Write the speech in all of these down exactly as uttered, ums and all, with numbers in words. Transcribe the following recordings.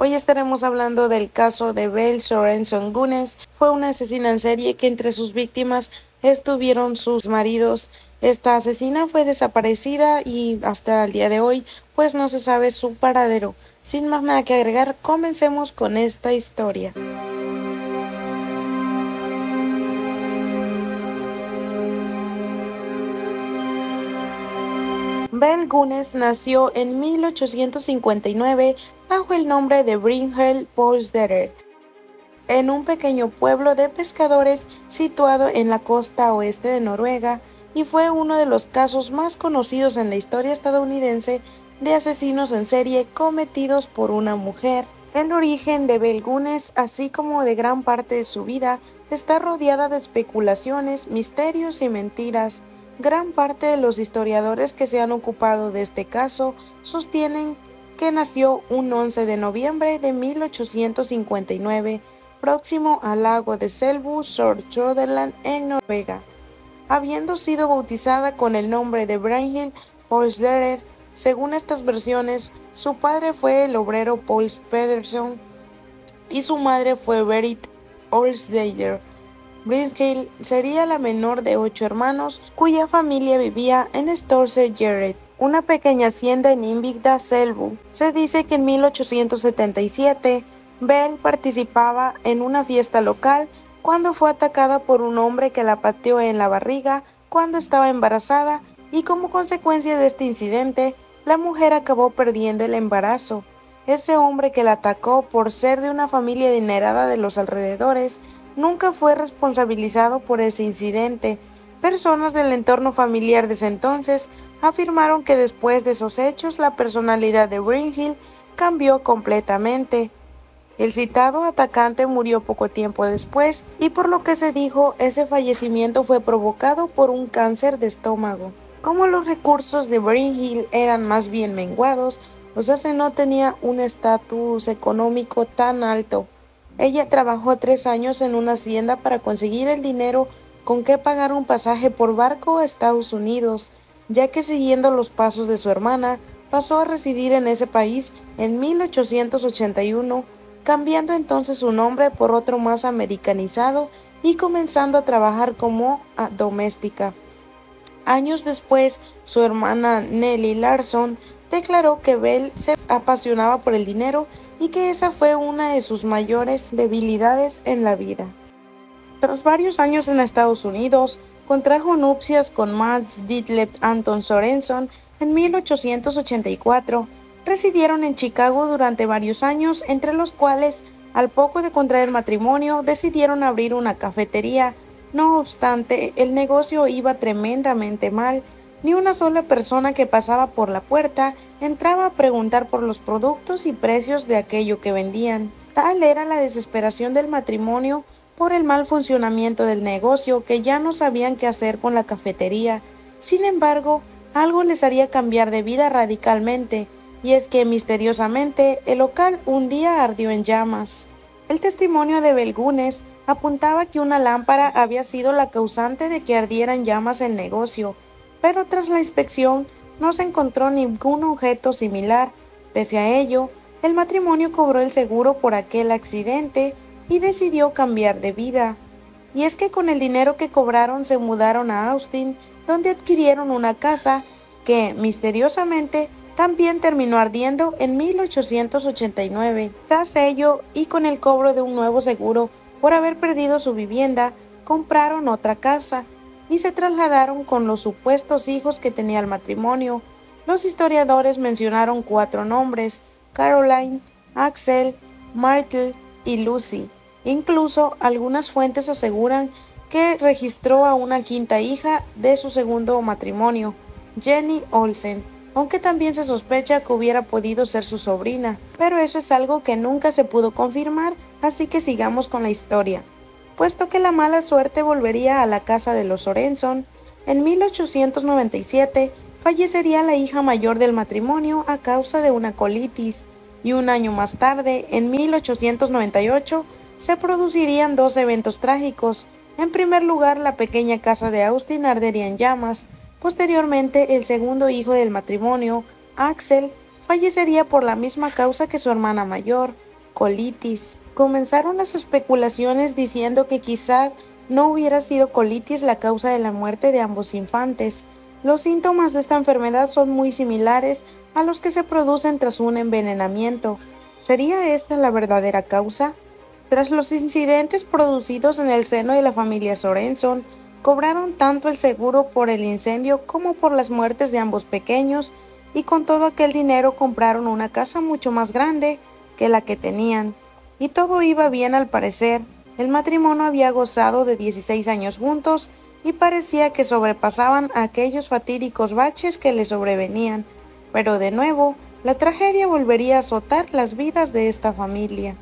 Hoy estaremos hablando del caso de Belle Sorenson Gunes. Fue una asesina en serie que entre sus víctimas estuvieron sus maridos. Esta asesina fue desaparecida y hasta el día de hoy pues no se sabe su paradero. Sin más nada que agregar, comencemos con esta historia. Belle Gunes nació en mil ochocientos cincuenta y nueve bajo el nombre de Brynhild Polsdatter en un pequeño pueblo de pescadores situado en la costa oeste de Noruega, y fue uno de los casos más conocidos en la historia estadounidense de asesinos en serie cometidos por una mujer. El origen de Belle Gunes, así como de gran parte de su vida, está rodeada de especulaciones, misterios y mentiras. Gran parte de los historiadores que se han ocupado de este caso sostienen que nació un once de noviembre de mil ochocientos cincuenta y nueve, próximo al lago de Selbu, Sør-Trøndelag, en Noruega. Habiendo sido bautizada con el nombre de Brynhild Polsdatter, según estas versiones, su padre fue el obrero Paul Pedersen y su madre fue Berit Olsdatter. Brynhild sería la menor de ocho hermanos, cuya familia vivía en Storse Gjerdet, una pequeña hacienda en Invicta Selbu. Se dice que en mil ochocientos setenta y siete, Belle participaba en una fiesta local cuando fue atacada por un hombre que la pateó en la barriga cuando estaba embarazada, y como consecuencia de este incidente, la mujer acabó perdiendo el embarazo. Ese hombre que la atacó, por ser de una familia adinerada de los alrededores, nunca fue responsabilizado por ese incidente. Personas del entorno familiar de ese entonces afirmaron que después de esos hechos la personalidad de Brynhild cambió completamente. El citado atacante murió poco tiempo después, y por lo que se dijo, ese fallecimiento fue provocado por un cáncer de estómago. Como los recursos de Brynhild eran más bien menguados, o sea, se no tenía un estatus económico tan alto. Ella trabajó tres años en una hacienda para conseguir el dinero con que pagar un pasaje por barco a Estados Unidos, ya que siguiendo los pasos de su hermana, pasó a residir en ese país en mil ochocientos ochenta y uno, cambiando entonces su nombre por otro más americanizado y comenzando a trabajar como doméstica. Años después, su hermana Nellie Larson declaró que Belle se apasionaba por el dinero y que esa fue una de sus mayores debilidades en la vida. Tras varios años en Estados Unidos, contrajo nupcias con Mads Ditlev Anton Sorenson en mil ochocientos ochenta y cuatro. Residieron en Chicago durante varios años, entre los cuales, al poco de contraer matrimonio, decidieron abrir una cafetería. No obstante, el negocio iba tremendamente mal. Ni una sola persona que pasaba por la puerta entraba a preguntar por los productos y precios de aquello que vendían. Tal era la desesperación del matrimonio por el mal funcionamiento del negocio que ya no sabían qué hacer con la cafetería. Sin embargo, algo les haría cambiar de vida radicalmente, y es que misteriosamente el local un día ardió en llamas. El testimonio de Belle Gunes apuntaba que una lámpara había sido la causante de que ardiera en llamas el negocio, pero tras la inspección no se encontró ningún objeto similar. Pese a ello, el matrimonio cobró el seguro por aquel accidente y decidió cambiar de vida. Y es que con el dinero que cobraron se mudaron a Austin, donde adquirieron una casa que, misteriosamente, también terminó ardiendo en mil ochocientos ochenta y nueve. Tras ello, y con el cobro de un nuevo seguro por haber perdido su vivienda, compraron otra casa y se trasladaron con los supuestos hijos que tenía el matrimonio. Los historiadores mencionaron cuatro nombres: Caroline, Axel, Myrtle y Lucy. Incluso algunas fuentes aseguran que registró a una quinta hija de su segundo matrimonio, Jenny Olsen, aunque también se sospecha que hubiera podido ser su sobrina, pero eso es algo que nunca se pudo confirmar, así que sigamos con la historia. Puesto que la mala suerte volvería a la casa de los Sorenson, en mil ochocientos noventa y siete fallecería la hija mayor del matrimonio a causa de una colitis, y un año más tarde, en mil ochocientos noventa y ocho, se producirían dos eventos trágicos. En primer lugar, la pequeña casa de Austin ardería en llamas. Posteriormente, el segundo hijo del matrimonio, Axel, fallecería por la misma causa que su hermana mayor. colitis. Comenzaron las especulaciones diciendo que quizás no hubiera sido colitis la causa de la muerte de ambos infantes. Los síntomas de esta enfermedad son muy similares a los que se producen tras un envenenamiento. ¿Sería esta la verdadera causa? Tras los incidentes producidos en el seno de la familia Sorenson, cobraron tanto el seguro por el incendio como por las muertes de ambos pequeños, y con todo aquel dinero compraron una casa mucho más grande que la que tenían. Y todo iba bien al parecer. El matrimonio había gozado de dieciséis años juntos y parecía que sobrepasaban aquellos fatídicos baches que les sobrevenían. Pero de nuevo, la tragedia volvería a azotar las vidas de esta familia.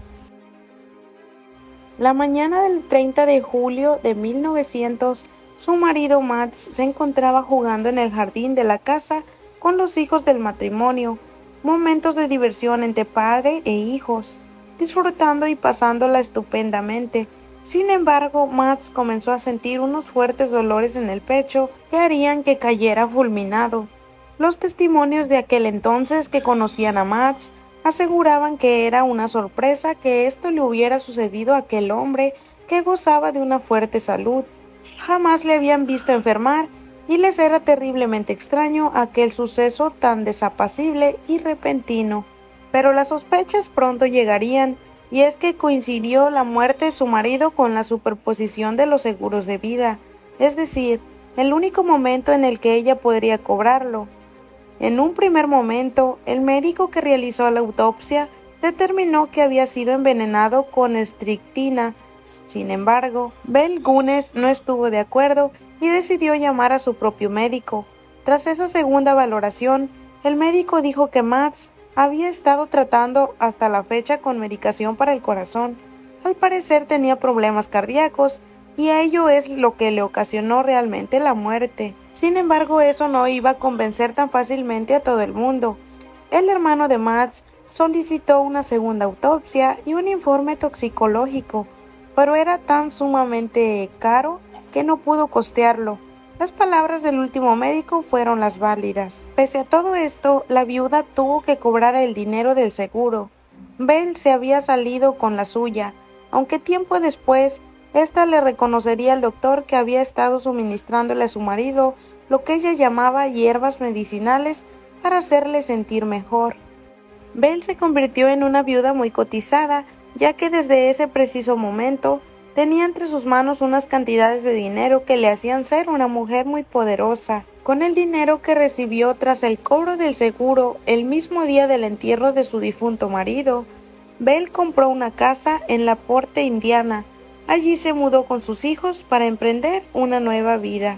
La mañana del treinta de julio de mil novecientos, su marido Max se encontraba jugando en el jardín de la casa con los hijos del matrimonio, momentos de diversión entre padre e hijos, disfrutando y pasándola estupendamente. Sin embargo, Max comenzó a sentir unos fuertes dolores en el pecho que harían que cayera fulminado. Los testimonios de aquel entonces que conocían a Max aseguraban que era una sorpresa que esto le hubiera sucedido a aquel hombre que gozaba de una fuerte salud. Jamás le habían visto enfermar y les era terriblemente extraño aquel suceso tan desapacible y repentino. Pero las sospechas pronto llegarían, y es que coincidió la muerte de su marido con la superposición de los seguros de vida, es decir, el único momento en el que ella podría cobrarlo. En un primer momento, el médico que realizó la autopsia determinó que había sido envenenado con estricnina. Sin embargo, Bell Gunness no estuvo de acuerdo y decidió llamar a su propio médico. Tras esa segunda valoración, el médico dijo que Max había estado tratando hasta la fecha con medicación para el corazón. Al parecer tenía problemas cardíacos y ello es lo que le ocasionó realmente la muerte. Sin embargo, eso no iba a convencer tan fácilmente a todo el mundo. El hermano de Max solicitó una segunda autopsia y un informe toxicológico, pero era tan sumamente caro que no pudo costearlo. Las palabras del último médico fueron las válidas. Pese a todo esto, la viuda tuvo que cobrar el dinero del seguro. Bell se había salido con la suya, aunque tiempo después, ésta le reconocería al doctor que había estado suministrándole a su marido lo que ella llamaba hierbas medicinales para hacerle sentir mejor. Bell se convirtió en una viuda muy cotizada, ya que desde ese preciso momento tenía entre sus manos unas cantidades de dinero que le hacían ser una mujer muy poderosa. Con el dinero que recibió tras el cobro del seguro el mismo día del entierro de su difunto marido, Bell compró una casa en La Porte, Indiana. Allí se mudó con sus hijos para emprender una nueva vida.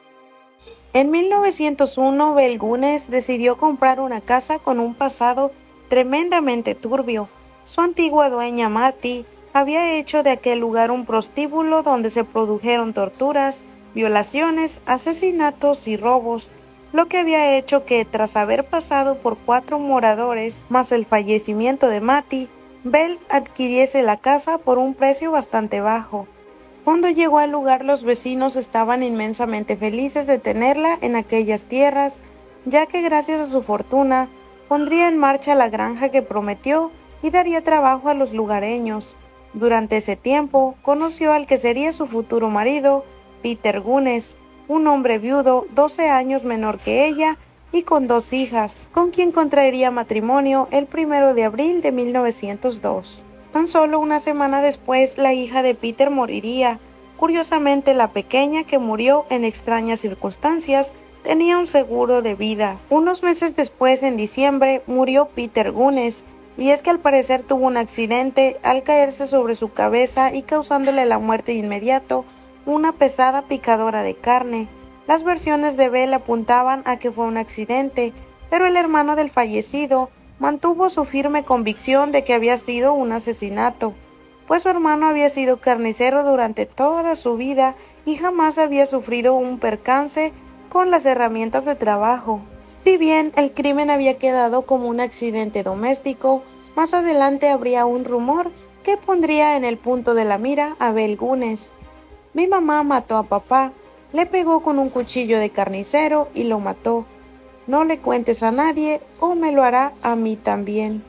En mil novecientos uno, Bell Gunness decidió comprar una casa con un pasado tremendamente turbio. Su antigua dueña, Mattie, había hecho de aquel lugar un prostíbulo donde se produjeron torturas, violaciones, asesinatos y robos, lo que había hecho que, tras haber pasado por cuatro moradores, más el fallecimiento de Mattie, Bell adquiriese la casa por un precio bastante bajo. Cuando llegó al lugar, los vecinos estaban inmensamente felices de tenerla en aquellas tierras, ya que gracias a su fortuna pondría en marcha la granja que prometió y daría trabajo a los lugareños. Durante ese tiempo, conoció al que sería su futuro marido, Peter Gunness, un hombre viudo, doce años menor que ella y con dos hijas, con quien contraería matrimonio el primero de abril de mil novecientos dos. Tan solo una semana después, la hija de Peter moriría. Curiosamente, la pequeña, que murió en extrañas circunstancias, tenía un seguro de vida. Unos meses después, en diciembre, murió Peter Gunness, y es que al parecer tuvo un accidente al caerse sobre su cabeza y causándole la muerte de inmediato una pesada picadora de carne. Las versiones de Bell apuntaban a que fue un accidente, pero el hermano del fallecido mantuvo su firme convicción de que había sido un asesinato, pues su hermano había sido carnicero durante toda su vida y jamás había sufrido un percance con las herramientas de trabajo. Si bien el crimen había quedado como un accidente doméstico, más adelante habría un rumor que pondría en el punto de la mira a Bell Gunness. Mi mamá mató a papá, le pegó con un cuchillo de carnicero y lo mató. No le cuentes a nadie o me lo hará a mí también.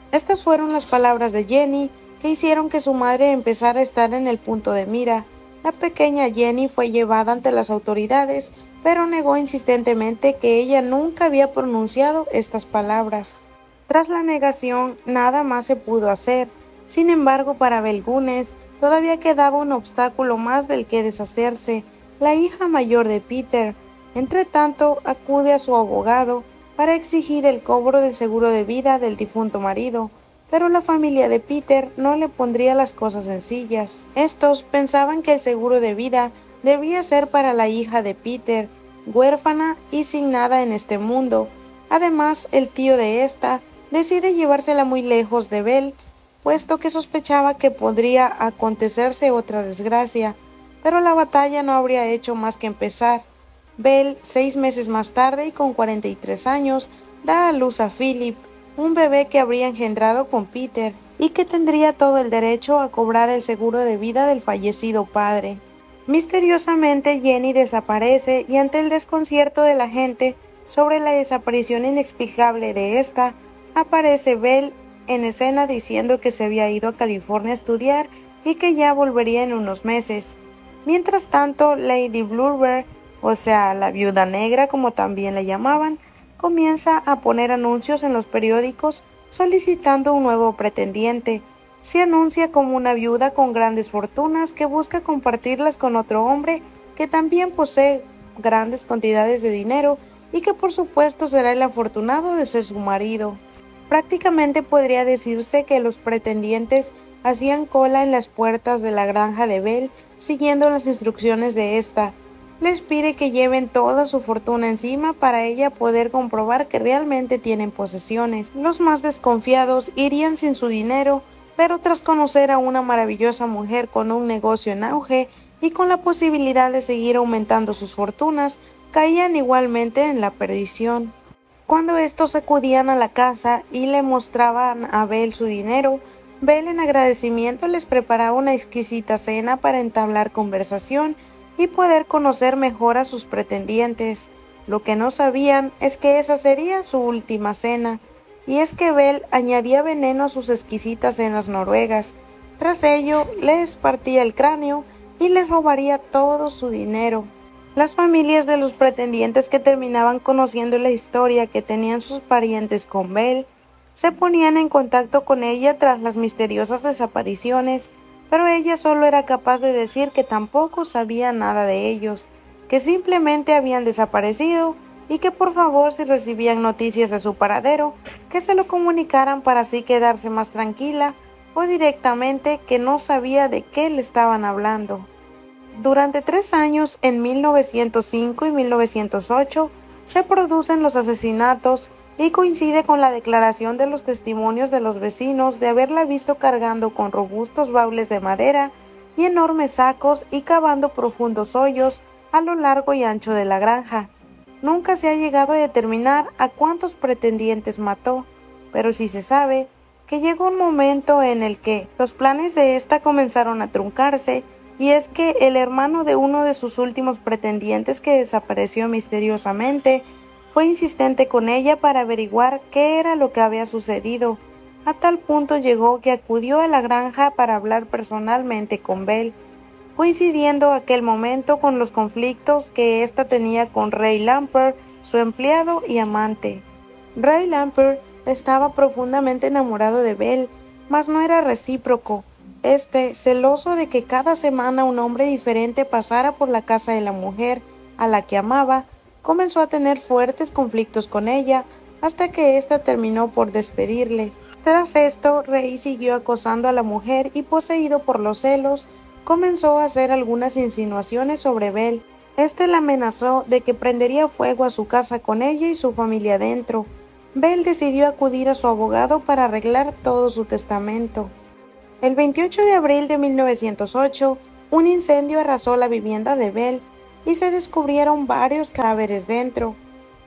Estas fueron las palabras de Jenny que hicieron que su madre empezara a estar en el punto de mira. La pequeña Jenny fue llevada ante las autoridades, pero negó insistentemente que ella nunca había pronunciado estas palabras. Tras la negación, nada más se pudo hacer. Sin embargo, para Belle Gunness todavía quedaba un obstáculo más del que deshacerse: la hija mayor de Peter. Entretanto, acude a su abogado para exigir el cobro del seguro de vida del difunto marido, pero la familia de Peter no le pondría las cosas sencillas. Estos pensaban que el seguro de vida debía ser para la hija de Peter, huérfana y sin nada en este mundo. Además, el tío de esta decide llevársela muy lejos de Belle, puesto que sospechaba que podría acontecerse otra desgracia, pero la batalla no habría hecho más que empezar. Belle, seis meses más tarde y con cuarenta y tres años, da a luz a Philip, un bebé que habría engendrado con Peter y que tendría todo el derecho a cobrar el seguro de vida del fallecido padre. Misteriosamente, Jenny desaparece y ante el desconcierto de la gente sobre la desaparición inexplicable de esta, aparece Belle en escena diciendo que se había ido a California a estudiar y que ya volvería en unos meses. Mientras tanto, Lady Bluebird, o sea, la viuda negra como también la llamaban, comienza a poner anuncios en los periódicos solicitando un nuevo pretendiente. Se anuncia como una viuda con grandes fortunas que busca compartirlas con otro hombre que también posee grandes cantidades de dinero y que por supuesto será el afortunado de ser su marido. Prácticamente podría decirse que los pretendientes hacían cola en las puertas de la granja de Belle siguiendo las instrucciones de esta. Les pide que lleven toda su fortuna encima para ella poder comprobar que realmente tienen posesiones. Los más desconfiados irían sin su dinero, pero tras conocer a una maravillosa mujer con un negocio en auge y con la posibilidad de seguir aumentando sus fortunas, caían igualmente en la perdición. Cuando estos acudían a la casa y le mostraban a Belle su dinero, Belle en agradecimiento les preparaba una exquisita cena para entablar conversación y poder conocer mejor a sus pretendientes. Lo que no sabían es que esa sería su última cena, y es que Belle añadía veneno a sus exquisitas cenas noruegas. Tras ello, les partía el cráneo y les robaría todo su dinero. Las familias de los pretendientes que terminaban conociendo la historia que tenían sus parientes con Belle se ponían en contacto con ella tras las misteriosas desapariciones, pero ella solo era capaz de decir que tampoco sabía nada de ellos, que simplemente habían desaparecido y que por favor, si recibían noticias de su paradero, que se lo comunicaran para así quedarse más tranquila, o directamente que no sabía de qué le estaban hablando. Durante tres años, en mil novecientos cinco y mil novecientos ocho, se producen los asesinatos y coincide con la declaración de los testimonios de los vecinos de haberla visto cargando con robustos baúles de madera y enormes sacos y cavando profundos hoyos a lo largo y ancho de la granja. Nunca se ha llegado a determinar a cuántos pretendientes mató, pero sí se sabe que llegó un momento en el que los planes de esta comenzaron a truncarse, y es que el hermano de uno de sus últimos pretendientes que desapareció misteriosamente fue insistente con ella para averiguar qué era lo que había sucedido. A tal punto llegó que acudió a la granja para hablar personalmente con Belle, coincidiendo aquel momento con los conflictos que ésta tenía con Ray Lampert, su empleado y amante. Ray Lampert estaba profundamente enamorado de Belle, mas no era recíproco. Este, celoso de que cada semana un hombre diferente pasara por la casa de la mujer a la que amaba, comenzó a tener fuertes conflictos con ella, hasta que ésta terminó por despedirle. Tras esto, Ray siguió acosando a la mujer y, poseído por los celos, comenzó a hacer algunas insinuaciones sobre Belle. Este la amenazó de que prendería fuego a su casa con ella y su familia dentro. Belle decidió acudir a su abogado para arreglar todo su testamento. El veintiocho de abril de mil novecientos ocho, un incendio arrasó la vivienda de Belle y se descubrieron varios cadáveres dentro.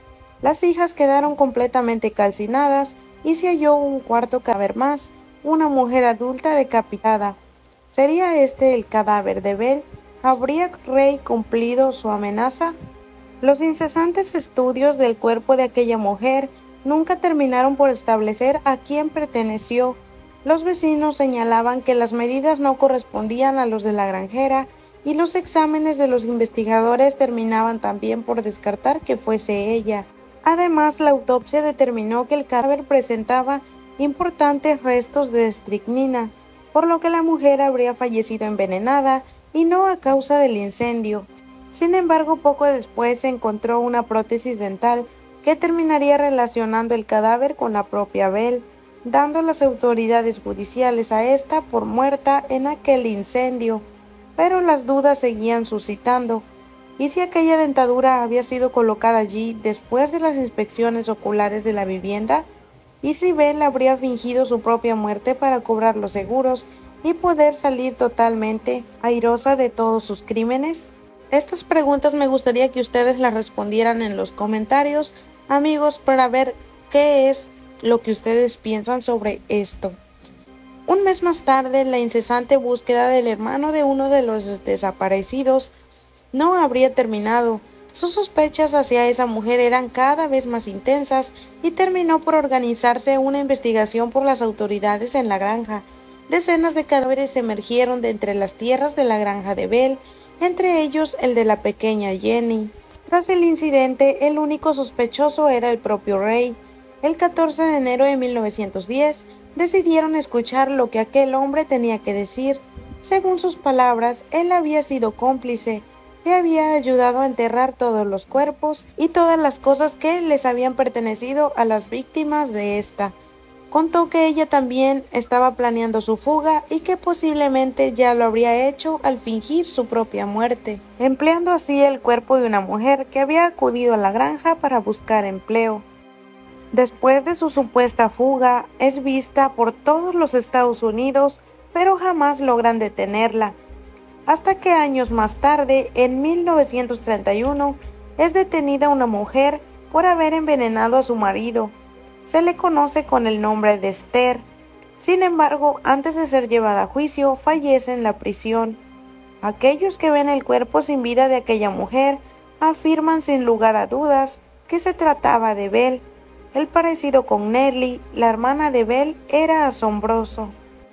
Las hijas quedaron completamente calcinadas y se halló un cuarto cadáver más, una mujer adulta decapitada. ¿Sería este el cadáver de Belle? ¿Habría Ray cumplido su amenaza? Los incesantes estudios del cuerpo de aquella mujer nunca terminaron por establecer a quién perteneció. Los vecinos señalaban que las medidas no correspondían a los de la granjera y los exámenes de los investigadores terminaban también por descartar que fuese ella. Además, la autopsia determinó que el cadáver presentaba importantes restos de estricnina, por lo que la mujer habría fallecido envenenada y no a causa del incendio. Sin embargo, poco después se encontró una prótesis dental que terminaría relacionando el cadáver con la propia Bell, dando a las autoridades judiciales a esta por muerta en aquel incendio. Pero las dudas seguían suscitando. ¿Y si aquella dentadura había sido colocada allí después de las inspecciones oculares de la vivienda? ¿Y si Bell habría fingido su propia muerte para cobrar los seguros y poder salir totalmente airosa de todos sus crímenes? Estas preguntas me gustaría que ustedes las respondieran en los comentarios, amigos, para ver qué es lo que ustedes piensan sobre esto. Un mes más tarde, la incesante búsqueda del hermano de uno de los desaparecidos no habría terminado. Sus sospechas hacia esa mujer eran cada vez más intensas y terminó por organizarse una investigación por las autoridades en la granja. Decenas de cadáveres emergieron de entre las tierras de la granja de Bell, entre ellos el de la pequeña Jenny. Tras el incidente, el único sospechoso era el propio Ray. El catorce de enero de mil novecientos diez, decidieron escuchar lo que aquel hombre tenía que decir. Según sus palabras, él había sido cómplice, le había ayudado a enterrar todos los cuerpos y todas las cosas que les habían pertenecido a las víctimas de esta. Contó que ella también estaba planeando su fuga y que posiblemente ya lo habría hecho al fingir su propia muerte, empleando así el cuerpo de una mujer que había acudido a la granja para buscar empleo. Después de su supuesta fuga, es vista por todos los Estados Unidos, pero jamás logran detenerla. Hasta que años más tarde, en mil novecientos treinta y uno, es detenida una mujer por haber envenenado a su marido. Se le conoce con el nombre de Esther. Sin embargo, antes de ser llevada a juicio, fallece en la prisión. Aquellos que ven el cuerpo sin vida de aquella mujer afirman sin lugar a dudas que se trataba de Bell. El parecido con Nellie, la hermana de Bell, era asombroso.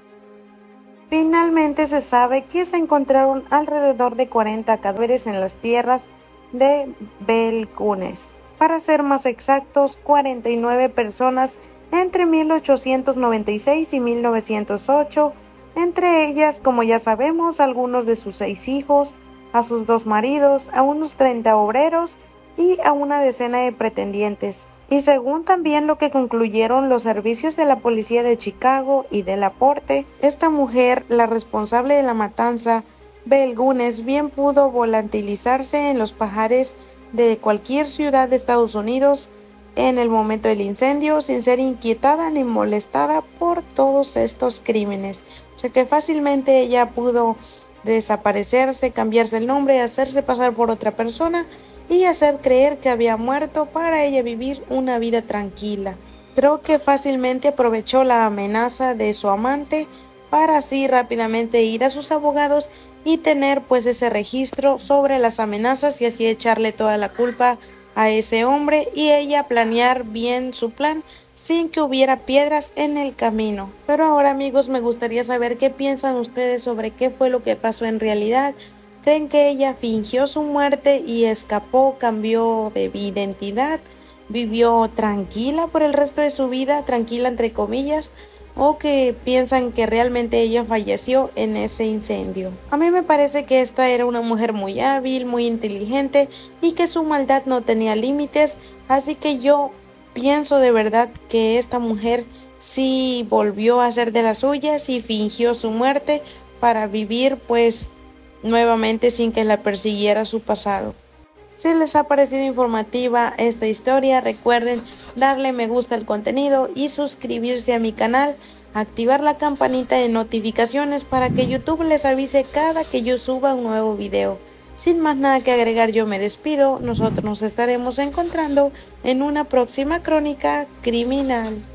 Finalmente se sabe que se encontraron alrededor de cuarenta cadáveres en las tierras de Bell Gunes. Para ser más exactos, cuarenta y nueve personas entre mil ochocientos noventa y seis y mil novecientos ocho, entre ellas, como ya sabemos, algunos de sus seis hijos, a sus dos maridos, a unos treinta obreros y a una decena de pretendientes. Y según también lo que concluyeron los servicios de la policía de Chicago y de Laporte, esta mujer, la responsable de la matanza, Bell Gunes, bien pudo volatilizarse en los pajares de cualquier ciudad de Estados Unidos en el momento del incendio sin ser inquietada ni molestada por todos estos crímenes. O sea que fácilmente ella pudo desaparecerse, cambiarse el nombre, hacerse pasar por otra persona y hacer creer que había muerto para ella vivir una vida tranquila. Creo que fácilmente aprovechó la amenaza de su amante para así rápidamente ir a sus abogados y tener pues ese registro sobre las amenazas y así echarle toda la culpa a ese hombre y ella planear bien su plan sin que hubiera piedras en el camino. Pero ahora, amigos, me gustaría saber qué piensan ustedes sobre qué fue lo que pasó en realidad. ¿Creen que ella fingió su muerte y escapó, cambió de identidad, vivió tranquila por el resto de su vida, tranquila entre comillas, o que piensan que realmente ella falleció en ese incendio? A mí me parece que esta era una mujer muy hábil, muy inteligente y que su maldad no tenía límites, así que yo pienso de verdad que esta mujer sí volvió a ser de las suyas y fingió su muerte para vivir pues nuevamente sin que la persiguiera su pasado. Si les ha parecido informativa esta historia, recuerden darle me gusta al contenido y suscribirse a mi canal, activar la campanita de notificaciones para que YouTube les avise cada que yo suba un nuevo video. Sin más nada que agregar, yo me despido. Nosotros nos estaremos encontrando en una próxima crónica criminal.